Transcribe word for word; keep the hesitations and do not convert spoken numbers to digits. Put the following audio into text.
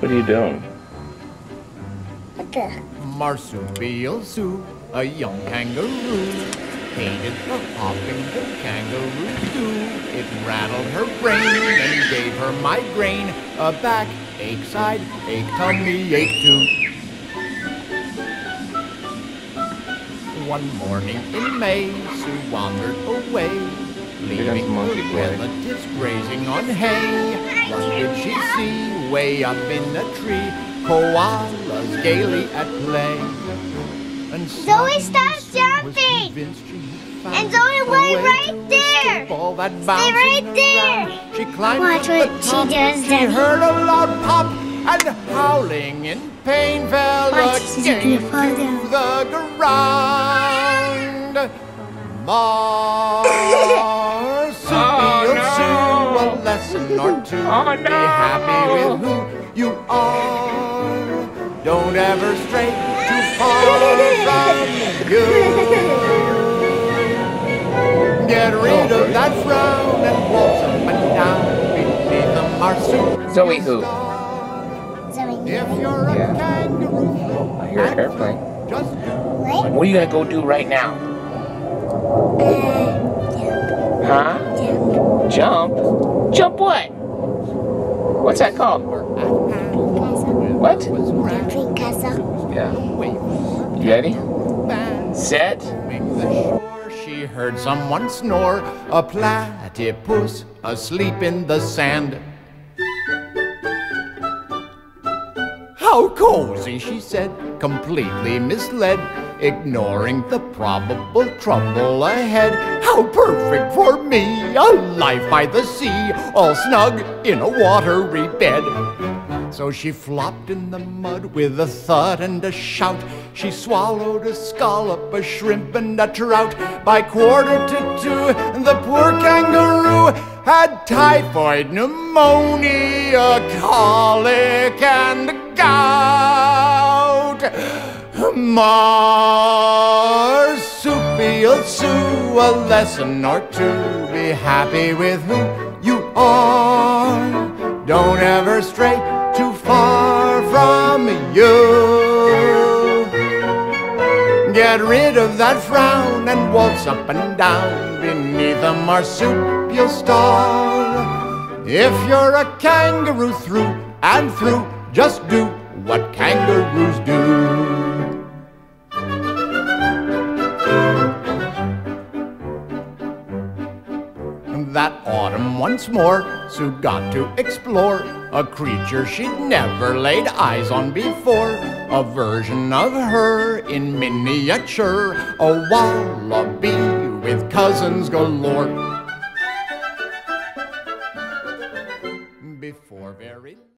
What are you doing? What the? Marsupial Sue, a young kangaroo, hated the hopping the kangaroos do. It rattled her brain and gave her migraine, a back ache, side ache, tummy ache too. One morning in May, Sue wandered away, leaving her relatives grazing on hay. What did she see way up in a tree? Koalas gaily at play. And Zoe, stop jumping! And Zoe, wait right there! Stay right there! She climbed Watch to what the she top. does, She Daddy. heard a loud pop, and howling in pain fell Watch, she's again gonna fall to down. the ground. Marsupial Sue, a lesson or two. Oh, no. Be happy with who you are. Don't ever stray too far from you. Get rid of that frown and waltz up and down beneath the marsupial Zoe who? star. Zoe. If you're a Yeah. kangaroo, I hear an airplane. just do What? What are you gonna go do right now? Uh, Huh? jump, Jump? Jump what? What's that called? castle. What? Jumping castle. Yeah. Wait. You ready? Set. The shore, she heard someone snore, a platypus asleep in the sand. How cozy, she said, completely misled, ignoring the probable trouble ahead. How perfect for me, a life by the sea, all snug in a watery bed. So she flopped in the mud with a thud and a shout. She swallowed a scallop, a shrimp, and a trout. By quarter to two, the poor kangaroo had typhoid, pneumonia, colic, and gout. Marsupial Sue, a lesson or two. Be happy with who you are. Don't ever stray too far from you. Get rid of that frown and waltz up and down beneath a marsupial star. If you're a kangaroo through and through, just do what kangaroos do. That autumn once more, Sue got to explore a creature she'd never laid eyes on before. A version of her in miniature, a wallaby with cousins galore. Before very